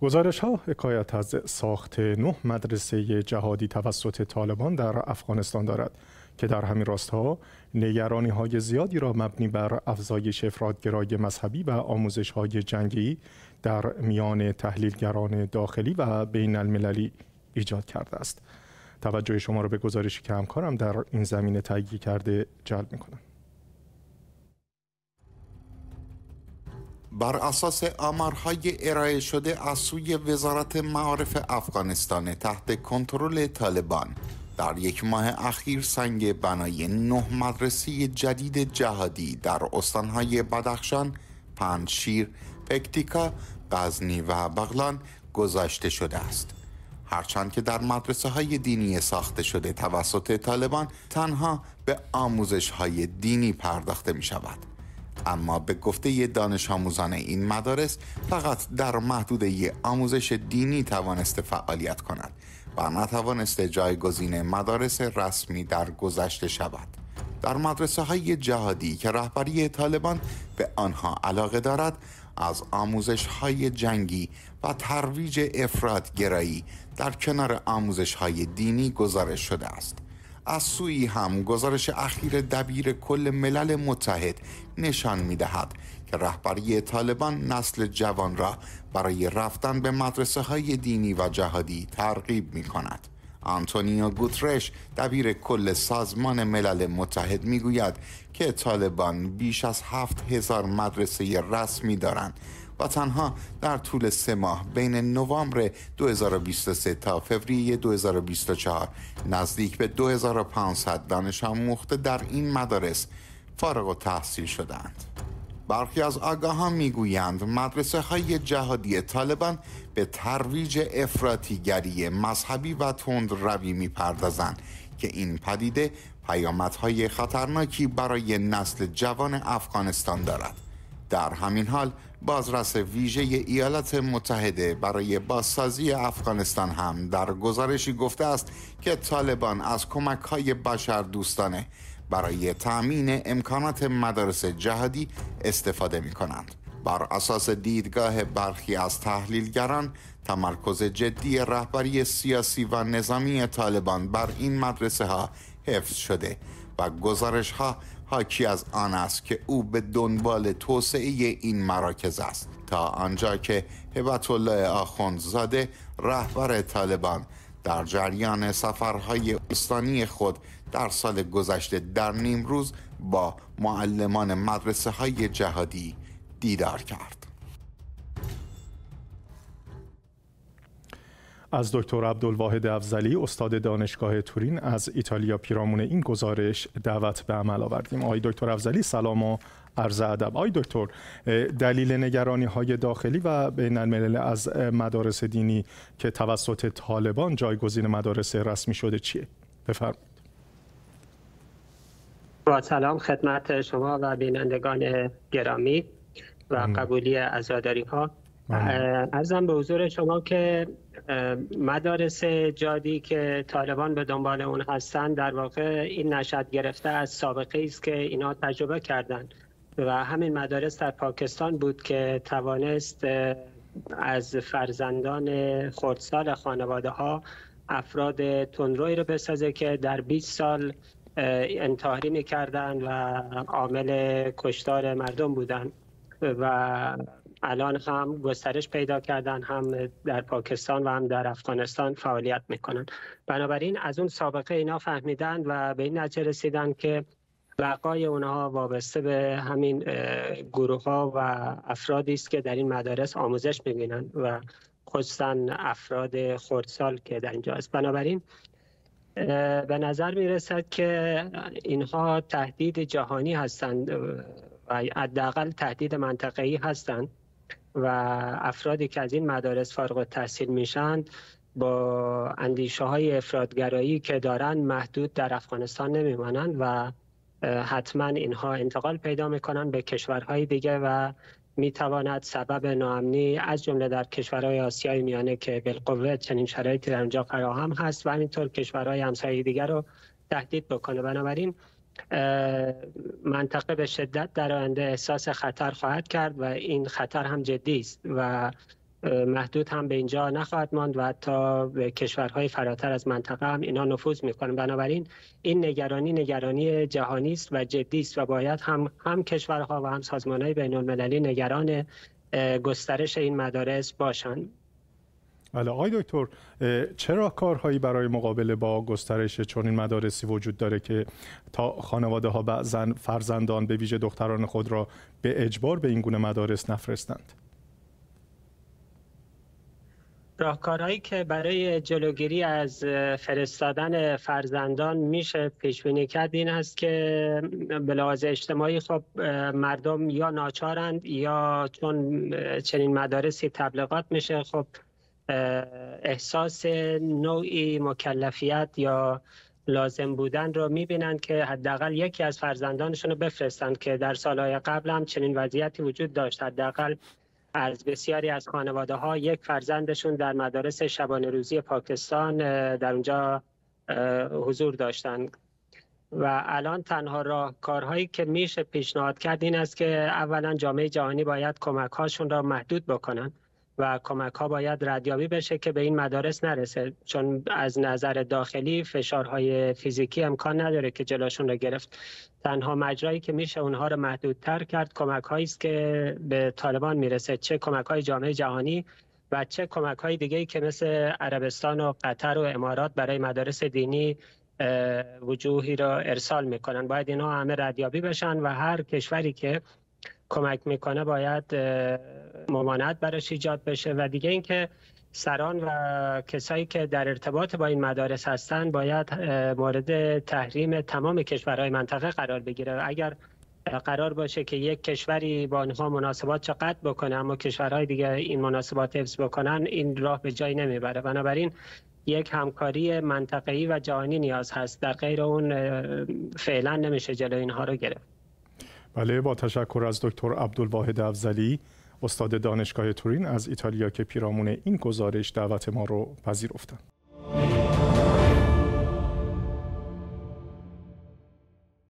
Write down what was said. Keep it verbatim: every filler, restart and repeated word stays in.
گزارش‌ها حکایت از ساخت نه مدرسه جهادی توسط طالبان در افغانستان دارد که در همین راستها نگرانی‌های زیادی را مبنی بر افزایش افراط‌گرایی مذهبی و آموزش‌های جنگی در میان تحلیلگران داخلی و بین المللی ایجاد کرده است. توجه شما را به گزارشی که همکارم در این زمینه تهیه کرده جلب می‌کنم. بر اساس آمارهای ارائه شده از سوی وزارت معارف افغانستان تحت کنترل طالبان، در یک ماه اخیر سنگ بنای نه مدرسه جدید جهادی در استانهای بدخشان، پنجشیر، پکتیکا، غزنی و بغلان گذاشته شده است. هرچند که در مدرسه های دینی ساخته شده توسط طالبان تنها به آموزش های دینی پرداخته می شود، اما به گفته دانش آموزان این مدارس فقط در محدوده آموزش دینی توانسته فعالیت کند و نتوانسته جایگزین مدارس رسمی در گذشته شود. در مدرسه های جهادی که رهبری طالبان به آنها علاقه دارد، از آموزش های جنگی و ترویج افراط گرایی در کنار آموزش های دینی گزارش شده است. از سوی هم گزارش اخیر دبیر کل ملل متحد نشان می دهد که رهبری طالبان نسل جوان را برای رفتن به مدرسه های دینی و جهادی ترغیب می کند. آنتونیو گوترش دبیر کل سازمان ملل متحد می گوید که طالبان بیش از هفت هزار مدرسه رسمی دارند و تنها در طول سه ماه بین نوامبر دو هزار و بیست و سه تا فوریه دو هزار و بیست و چهار نزدیک به دو هزار و پانصد دانش آموخته در این مدارس فارغ التحصیل شدند. برخی از آگاهان میگویند مدرسه های جهادی طالبان به ترویج افراطیگری مذهبی و تندروی میپردازند که این پدیده پیامدهای خطرناکی برای نسل جوان افغانستان دارد. در همین حال بازرس ویژه ایالات متحده برای بازسازی افغانستان هم در گزارشی گفته است که طالبان از کمک‌های بشردوستانه برای تأمین امکانات مدارس جهادی استفاده می‌کنند. بر اساس دیدگاه برخی از تحلیلگران، تمرکز جدی رهبری سیاسی و نظامی طالبان بر این مدرسه ها حفظ شده و گزارش ها حاکی از آن است که او به دنبال توسعه این مراکز است، تا آنجا که هبت الله آخوندزاده رهبر طالبان در جریان سفرهای استانی خود در سال گذشته در نیمروز با معلمان مدرسه های جهادی دیدار کرد. از دکتر عبدالواحد افضلی استاد دانشگاه تورین از ایتالیا پیرامون این گزارش دعوت به عمل آوردیم. آقای دکتر افضلی سلام و عرض ادب. آقای دکتر، دلیل نگرانی های داخلی و بین الملل از مدارس دینی که توسط طالبان جایگزین مدارس رسمی شده چیه؟ بفرمایید. با سلام خدمت شما و بینندگان گرامی و قبولی عزاداری ها. عرضم به حضور شما که مدارس جهادی که طالبان به دنبال اون هستند در واقع این نشأت گرفته از سابقه است که اینا تجربه کردند و همین مدارس در پاکستان بود که توانست از فرزندان خردسال خانواده ها افراد تندرویی رو بسازه که در بیست سال انتحاری می‌کردند و عامل کشتار مردم بودند و الان هم گسترش پیدا کردن، هم در پاکستان و هم در افغانستان فعالیت میکنن. بنابراین از اون سابقه اینا فهمیدن و به این نتیجه رسیدن که بقای اونها وابسته به همین گروه ها و افرادی است که در این مدارس آموزش میبینن و خصوصا افراد خردسال که در اینجا است. بنابراین به نظر میرسد که اینها تهدید جهانی هستند و حداقل تهدید منطقه‌ای هستند و افرادی که از این مدارس فارغ التحصیل میشن با اندیشه های افراطگرایی که دارن محدود در افغانستان نمیمانند و حتما اینها انتقال پیدا میکنن به کشورهای دیگه و میتواند سبب ناامنی از جمله در کشورهای آسیای میانه که بالقوه چنین شرایطی در اونجا فراهم هست و همینطور کشورهای همسایه دیگر رو تهدید بکنه. بنابراین منطقه به شدت در آینده احساس خطر خواهد کرد و این خطر هم جدی است و محدود هم به اینجا نخواهد ماند و حتی به کشورهای فراتر از منطقه هم اینا نفوذ میکنن. بنابراین این نگرانی نگرانی جهانی است و جدی است و باید هم هم کشورها و هم سازمانهای بین المللی نگران گسترش این مدارس باشند. بله آقای دکتر، چرا کارهایی برای مقابله با گسترش چنین مدارسی وجود داره که تا خانواده ها بعضن فرزندان به ویژه دختران خود را به اجبار به این گونه مدارس نفرستند؟ راهکارهایی که برای جلوگیری از فرستادن فرزندان میشه پیش بینی کرد این است که به لحاظ اجتماعی خب مردم یا ناچارند یا چون چنین مدارسی تبلیغات میشه خب احساس نوعی مکلفیت یا لازم بودن رو میبینند که حداقل یکی از فرزندانشون رو بفرستند که در سالهای قبل هم چنین وضعیتی وجود داشت. حداقل از بسیاری از خانواده ها یک فرزندشون در مدارس شبانه روزی پاکستان در اونجا حضور داشتند و الان تنها راهکارهایی که میشه پیشنهاد کرد این است که اولا جامعه جهانی باید کمک هاشون را محدود بکنن و کمک ها باید ردیابی بشه که به این مدارس نرسه، چون از نظر داخلی فشارهای فیزیکی امکان نداره که جلوشون رو گرفت. تنها مجرایی که میشه اونها رو محدودتر کرد کمک هایی است که به طالبان میرسه، چه کمک های جامعه جهانی و چه کمک های دیگه‌ای که مثل عربستان و قطر و امارات برای مدارس دینی وجوهی را ارسال میکنن. باید اینها همه ردیابی بشن و هر کشوری که کمک میکنه باید ممانعت براش ایجاد بشه و دیگه اینکه سران و کسایی که در ارتباط با این مدارس هستن باید مورد تحریم تمام کشورهای منطقه قرار بگیره. اگر قرار باشه که یک کشوری با آنها مناسبات را قطع بکنه اما کشورهای دیگه این مناسبات حفظ بکنن، این راه به جایی نمیبره. بنابراین یک همکاری منطقه‌ای و جهانی نیاز هست، در غیر اون فعلا نمیشه جلوی اینها رو گرفت. بله، با تشکر از دکتر عبدالواحد افضلی استاد دانشگاه تورین از ایتالیا که پیرامون این گزارش دعوت ما رو پذیرفتند.